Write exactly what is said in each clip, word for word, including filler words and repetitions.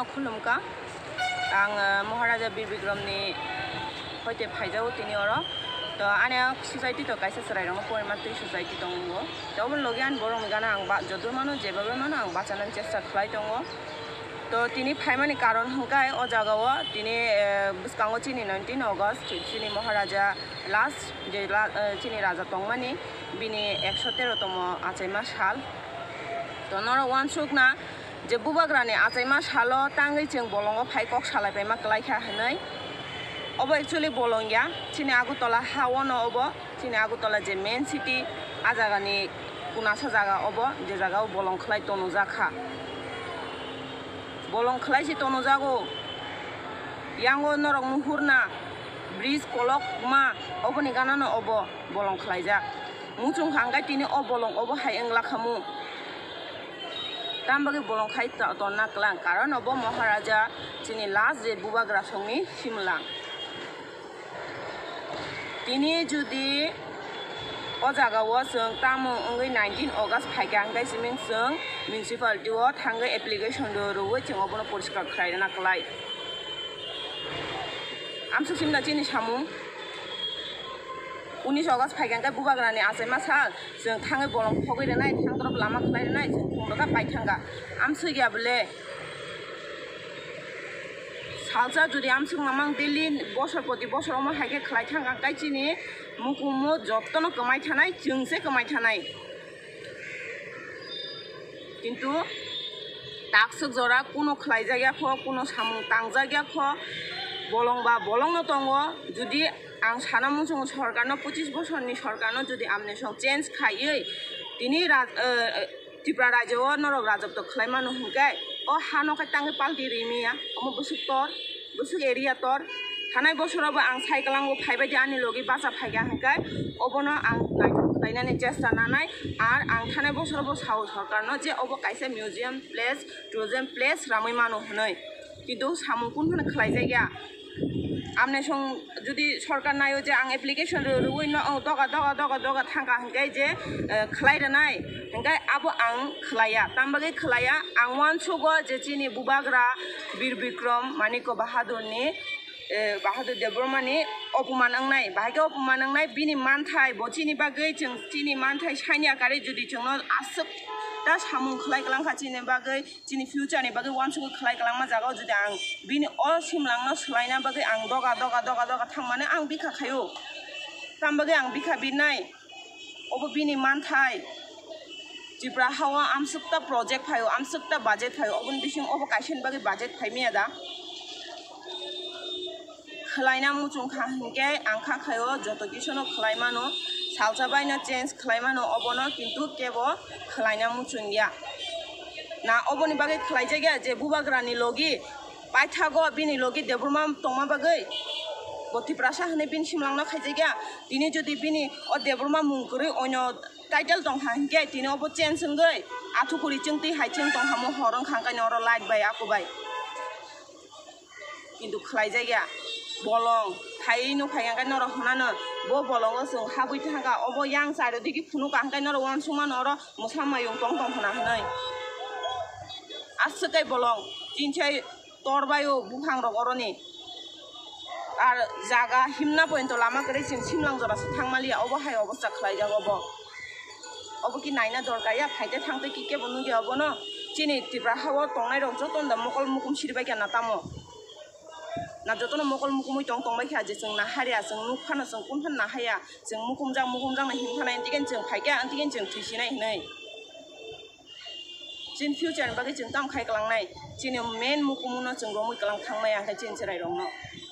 खुलुमका आं महाराजा बीर बिक्रमनि हयते फाइजाव तिनि अरो तो आने सोसाइटी तो काइसे सराइरंग परिमात्री सोसाइटी दंगो तो अबन लगे आन बरं गाना आं बा जदुर मानो जेबाबे मानो आं बाचानान चेष्टा खालाय दंगो तो तिनि फाइमानि कारण हंकाय अ जागाव तिनि बिस्कांगो चिनि नाइनटीन अगस्त चिनि महाराजा लास्ट जे चिनि राजा तंगमानि बिनि एकशो तेरह-तम आचाइमा साल तो नर वानसुकना जे बुबाग्रानि आचाइमा सालो तांगै जों बलंगो फाइकक सालायबायमा क्लाइखा हनै अब एक्चुअली बलंगिया चिनि आगुतला हावनो अब चिनि आगुतला जे मेन सिटी आ जागानि कुनासा जागा अब जे जागाव बलं खलाय तनु जाखा बलं खलाय सि तनु जागो यांगो नरक मुहुरना ब्रिज कलक मा अबनि गानानो अब बलं खलाय जा मुचुं हांगाय तिनि अब बलं अब हाय एंगला खामु तामबागे बलं खाय तन्ना क्लां कारण अब महाराजा चिनि लास्ट जे बुबाग्रा संनि सिमलां तिनि जुदि अ जागाव जों तामु अंगै नाइनटीन अगस्त फाइगांगाय सिमिं जों म्युनिसिपालिटीआव थांगै एप्लिकेशन दोरुवै जों अबनो परिष्कार खालायना क्लाय आमसु सिमना चिनि सामु उन्नीस अगस्त फाइगांगाय बुबाग्रानि आचाइमा साल जों थांगै बलं फगैरनाय थांद्रब लामा खालायनाय जों खुंदगा बायथांगा आमसु गैया बोले सालसा जुदि आमसु मामां दिल्ली बसर प्रति बसर अमा हाइके खलाय थांगा गायचिनि मुकुमु जत्तनो कमाय थानाय जोंसे कमाय थानाय किन्तु दाकसुक जरा कुनो खलाय जायगाख कुनो सामुं तांजायगाख बलंबा बलंनो दंगो जुदि आं साना मुसुं सरकारनो पच्चीस बोसोरनि सरकारनो जुदि आमने सं चेन्ज खायै तिनि त्रिपुरा राज्योआव नरक राजत्व खालायमानो हुंखाय अ हानखाय तांगै पाल्टि रिमिया अम बसुक तर बसुक एरिया तर थानाय बोसोरावबो आं साइकेलांगो फाइबायदि आंनि लगे बासा फाइगा हुंखाय अबनो आं नायनानै चेष्टा नानाय आर आं थानाय बोसोरावबो साउ सरकारनो जे अब काइसे म्यूजियम प्लेस टुरिजम प्लेस रामै मानो हनै किन्तु सामुकुन होनो खलाय जायगा आमने सं जुदि सरकार नायो जे आं एप्लिकेशन रुवै न दगा दगा दगा दगा थांगा हंगाय जे खलायरनाय हंगाय आबो आं खलाया तामबागे खलाया आं वानसुगो जे चिनि बुबाग्रा बीर बिक्रम मानिक बाहादुरनि बाहादुर देवबर्मानि अपमान अंनाय बाहायके अपमान अंनाय बिनि मानथाय बचिनि बागै जों चिनि मानथाय साइनि आकारै जुदि जोंनो आसुक दा सामुं खलायगलांखा चिनि बागै चिनि फिउचारनि बागै वानसुगो खलायगलांमा जागाव जुदि आं बिनि अ सिमलांनो सोलायना बागै आं दगा दगा दगा दगा थांमाने आं बिखा खायो तामबागे आं बिखा बिनाय अब बिनि मानथाय जिब्रा हावा आमसुकता प्रोजेक्ट फायो आमसुकता बाजेट फायो अबन बिसिं अब काइसेन बागै बाजेट फायमिया दा खलायना मुचुंखा हिंके आंखा खायो जत किसनो खलायमानो सालसा बायनो चेन्ज खलायमानो अबनो किन्तु केबो खलायना मुचुंगिया ना अबनि बागै खलाय जायगा जे बुबाग्रानि लगी बायथागो बिनि लगी देवबर्मा तंमा बागै गतिप्रासा हनै बिन सिमलांनो खायजायगा दिनै जुदि बिनि अ देवबर्मा मुंकरै अन्य टाइटल दंहा हिंके दिनै अब चेन्ज हंगै आथुकुरि चिंति हाइचिं तंहामो हरं खांगाय नर लाइट बाय आकुबाय किन्तु खलाय जायगा बलं फाइनो फाइगांगाय नर हनानो बो बलंगो जों हाबै थांगा अब यां साइड दिगि फुनु कांगाय नर वानसुमा नर मोसामायं तंग तंग हना हनै आसुकाय बलं जिनसाय तरबायो बुहां रगरनि आर जागा हिमना पयन्त लामा करे जों सिमलां जरासो थांमालिया अब हाय अबस्था खलाय जागो अब कि नायना दरकारिया फाइते थांते कि के बनु गया बनो चिनि त्रिपुरा हाव तंनाय रं जतन दा मकल मुकुम सिरबाय गया तामो ना जतन मकल मुकुमै तंग तंबाय खा जे जों ना हारिया जों नुखानो जों कुनफान ना हाया जों मुकुम जां मुकुम जां हिमथानाय दिगेन जों फाइगा दिगेन जों थुसिनाय हनै जिन फिउचार बागै जों ताम खायगलांनाय चिनि मेन मुकुमुनो जों रमै गलां थांनाय आंखाय चिन सेराय रंनो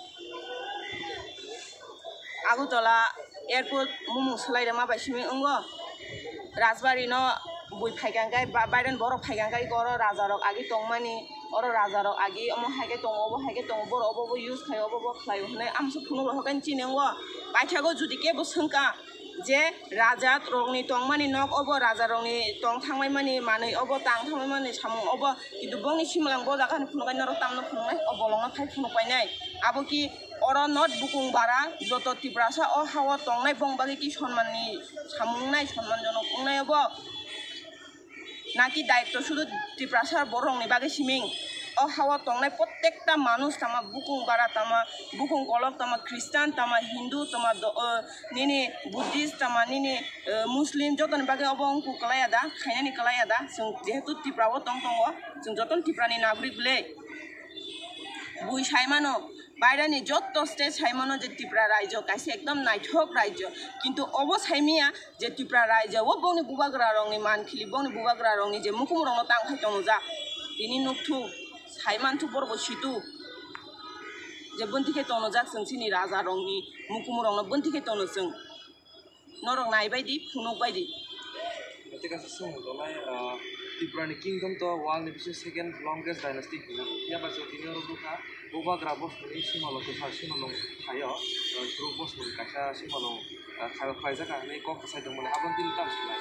आगुतला एयारपोर्ट मुमु सोलायदा माबायसिमि अंगो राजबारि न बुइ फाइगांगाय बायरन बर फाइगांगाय गर राजारक आगि तंमानि और राजारक आगि अम हाइगे तंग अब हाइगे तंग बर अब यूज खाय अब खाय हनै आमसु फुनु रहगन चिनेंगो बायथागो जुदि केबो सोंका जे राजा रंनि तंमानि नक अब राजा रंनि तंग थांमाय मानि मानै अब तां थांमाय मानि सामुं अब किन्तु बंनि सिमलां ब जागानि फुनुगाय नर तामनो फुनुनाय अब बलंना फाइ फुनुगायनाय आबो कि और नट बुकुं बारा जत त्रिपुरासा अ हावा तंनाय बं बागै कि सन्माननि सामुंनाय सन्मानजनक बुंनाय अब नाकि दायित्व शुधु त्रिपुरासा बरंनि बागै सिमिं ও হাওয়া তংনাই প্রত্যেকটা মানুষ তামা বুকুং বারা তামা বুকুং কলক তামা খ্রিস্টান তামা হিন্দু তামা নিনি বুদ্ধিস্ট তামা নিনি মুসলিম যতন বাগে অবংকু কলায়াদা খাইনানি কলায়াदा जों যেহেতু ত্রিপুরাও তং তং जों যতন ত্রিপুরানি নাগরিক বলে বুই সাইমানো বাইরানি যত স্টেট সাইমানো যে ত্রিপুরা রাজ্য কাছে একদম নাইঠক রাজ্য কিন্তু অব সাইমিয়া যে ত্রিপুরা রাজ্য ও বংনি বুবাগ্রা রংনি মানখিলি বংনি বুবাগ্রা রংনি যে মুকুম রং তাং খাইতং যা তিনি নুকথু সাইমানথু বরব সিতু যে বন্थिखे तनो जाक जों सिनि राजा रंनि मुकुम रंनो बन्थिखे तनो जों नरं नाय बायदि फुनुक बायदि Ketika sesungguh dolai Tibrani Kingdom to wal ni bisa second longest dynasty hina ya pas ini orang buka buka grabos ni simalong kesal simalong kayo grabos ni kasha simalong kayo kaisa kan ni kok kasai dong mana abang tintam selai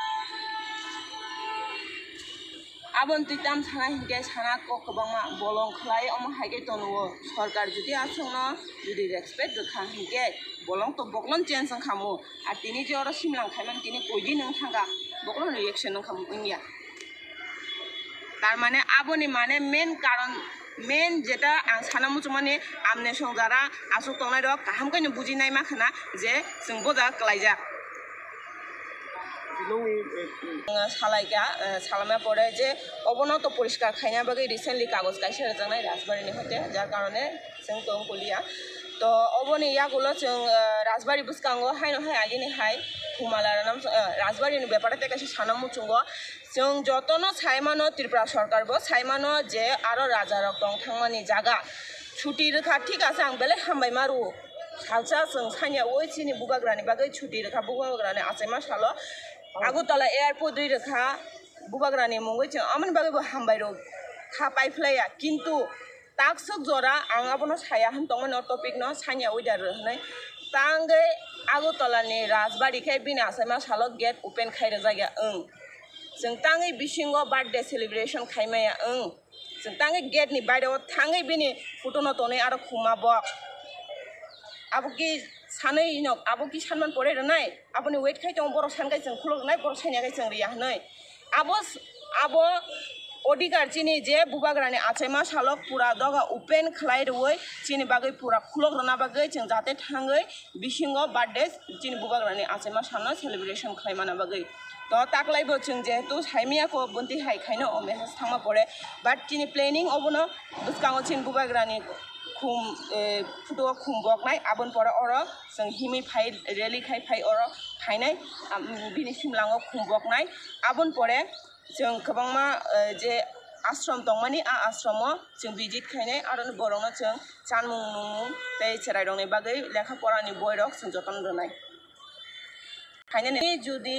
abon titam sana hingga sana kok kebangma bolong kelai om hage tonu सरकार जुदि आसंनो जुदि respect रखा हंगे bolong to boklon chen sang kamu artini je ora simlang khaiman tini koidi nang thanga boklon reaction nang kamu india তার মানে আবনি মানে main কারণ main যেটা সানামু মানে আমনে সংজারা আসু তংনাই রক কাহাম কাইনো বুজিনাই মাখানা যে जों बोजा क्लाइजा সালাইকা সালামা পড়ে যে অবনত পরিষ্কার খাইনা বাকি রিসেন্টলি কাগজ কাইছে জানাই রাজবাড়িনি হতে যার কারণে जों তং কলিয়া তো অবনি ইয়াগুলো जों রাজবাড়ি বুসকাঙ্গ হাইনো হাই আইনি হাই হুমালার নাম রাজবাড়িনি ব্যাপারতে কাছে সানামু চুঙ্গ जों যতনো সাইমানো ত্রিপুরা সরকার বো সাইমানো যে আরো রাজা রক দং থাংমানি জায়গা ছুটি রেখা ঠিক আছে আং বেলে হামবাই মারু সালসা जों সাইয়া ওইছিনি বুগাগ্রানি বাগै ছুটি রেখা বুগাগ্রানি আসাইমা সালো আগরতলা এয়ারপোর্ট দুই রেখা বুবাগ্রানি মঙ্গই जों আমন বাগैबो हामबाय र खा पाइफ्लाया किन्तु ताकसक जरा आं आबनो साया हम तंगन टपिक न सानिया उइदार हनै तांगै আগরতলাनि राजबाड़ीखाय बिना आसाइमा सालो गेट ओपन खाइरो जायगा ओं जों तांगै बिसिंगो बार्थडे सेलिब्रेशन खाइमाया ओं जों तांगै गेटनि बायराव थांगै बिनि फटो न तनै आरो खुमा बक आबुकी सानै नक आबुकी सानमान परे रनाय आबनि वेट खाइ दं बर सानगाय जों खुलनाय बर साइनागाय जों रिया हनै आबो आबो अधिकार चिनि जे बुबाग्रानि आचाइमा सालक पुरा दगा ओपन खलाय रवै चिनि बागै पुरा खुलक रना बागै जों जाते थांगै बिसिंगो बार्थडे चिनि बुबाग्रानि आचाइमा सानो सेलिब्रेशन खाइमाना बागै तो ताकलाइबो जों जेहेतु साइमियाखौ बन्ति हाइखायनो ओ मेसेज थांमा परे बाट चिनि प्लेनिं अबनो बुसकांगो चिनि बुबाग्रानि खुम फुटो खुम बकनाय आबन परे अर जों हिमै फाइ रेली खाइ फाइ अर फाइनाय बिनि सिमलाङो खुम बकनाय आबन परे जों गोबांमा जे आश्रम दंमानि आ आश्रमाव जों भिजिट खायनाय आरो बरंनो जों जानमुं नुमुं बे सेरायदंनि बागै लेखा फरानि बयरक जों जतन दोननाय खायनाय जुदि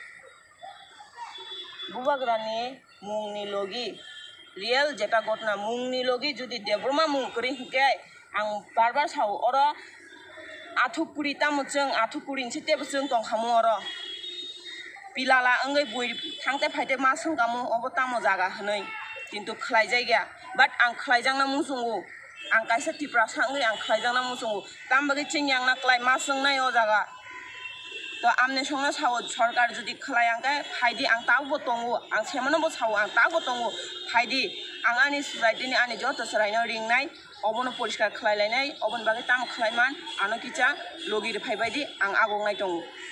बुबाग्रानि मुंनि लगी रियल जेटा घटना मुंनि लगी जुदि देब्रमा मुं करि हिके आं बार बार साव अर आथुपुरि तामु जों आथुपुरिनि तेबो जों दंखामु अर पिलाला अंगै बुइ थांते फाइते मा संगामु अबो तामु जागा हनै किन्तु खलाय जायगा बाट आं खलायजांना मुसुंगु आं काइसा टिप्रा सांगै आं खलायजांना मुसुंगु तामबागै चिंयांना क्लाय मा संनाय अ जागा तो आमने संना साव सरकार जुदि खलायांगे फाइदि आं ताबो तंगु आं सेमनबो साव आं ताबो तंगु फाइदि आं आनि सोसाइटिनि आनि जत सरायनो रिंनाय अबनो परिष्कार खलायलायनाय अबन बागै ताम खलायमान आनो किचा लगिर फाइबायदि आं आगंनाय दं।